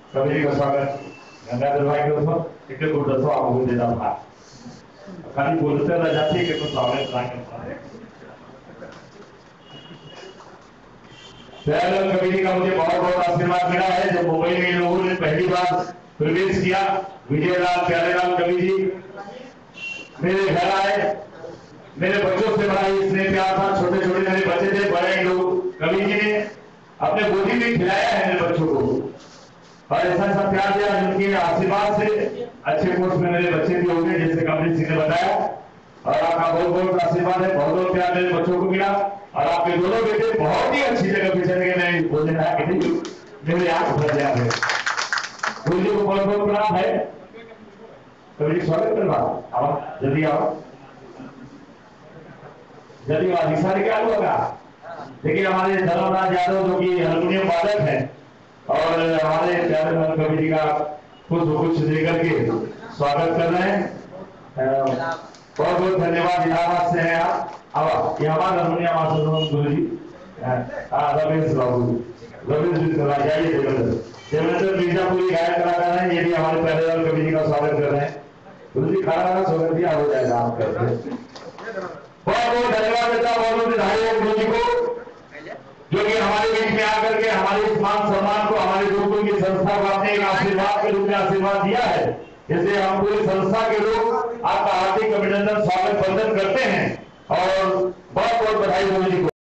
कवि जी का स्वागत गंगाधर भाई के ऊपर एक गुड दसो आपको देता था खाली बोलते रह जाती है कि स्वागत ना करता है। दयानंद कवि जी का मुझे बहुत बहुत आशीर्वाद मिला है। जब मुंबई में इन लोगों ने पहली बार प्रवेश किया, विजयलाल प्यारेलाल कवि जी मेरे घर आए। मेरे बच्चों से बड़ा ही स्नेह प्यार था। छोटे छोटे मेरे बच्चे थे, बड़े लोग कवि जी ने अपने गोदी में खिलाया है मेरे बच्चों को और ऐसा ऐसा प्यार दिया जिनके आशीर्वाद से अच्छे कोर्स में मेरे बच्चे भी होंगे, जैसे कमलेश सिंह ने बताया। और आपका बहुत बहुत आशीर्वाद है, बहुत बहुत प्यार मेरे बच्चों को मिला। और आपके दोनों बेटे बहुत ही अच्छी जगह पे चले गए। मैं बोलने लगा कि नहीं, मेरे आंख भर गया है। गुरु जी को बहुत बहुत प्रणाम है। कवि जी स्वागत करवा आओ, जल्दी आओ, जल्दी आओ। दिशा क्या होगा? देखिए हमारे धर्मराज यादव जो कि हारमोनियम वादक हैं और हमारे प्यारे कवि जी का कुछ देकर के स्वागत कर रहे हैं। बहुत बहुत धन्यवाद। इलाहाबाद से हैं आप। अब ये हमारा हारमोनियम मास्टर गुरु जी रमेश बाबू, रमेश जी जाइए। देवेंद्र मिर्जापुरी गायक कलाकार हैं, ये भी हमारे प्यारे कवि जी का स्वागत कर रहे हैं। गुरु जी खाना खाना स्वागत दिया हो जाएगा आपका। बहुत बहुत धन्यवाद देता हूँ बहुत बहुत गुरु जी को, जो कि हमारे बीच में आकर के हमारे इस मान सम्मान को, हमारे गुरुकुल की संस्था को अपने एक आशीर्वाद के रूप में आशीर्वाद दिया है। इसलिए हम पूरी संस्था के लोग आपका हार्दिक अभिनंदन स्वागत वंदन करते हैं और बहुत बहुत बधाई गुरु जी को।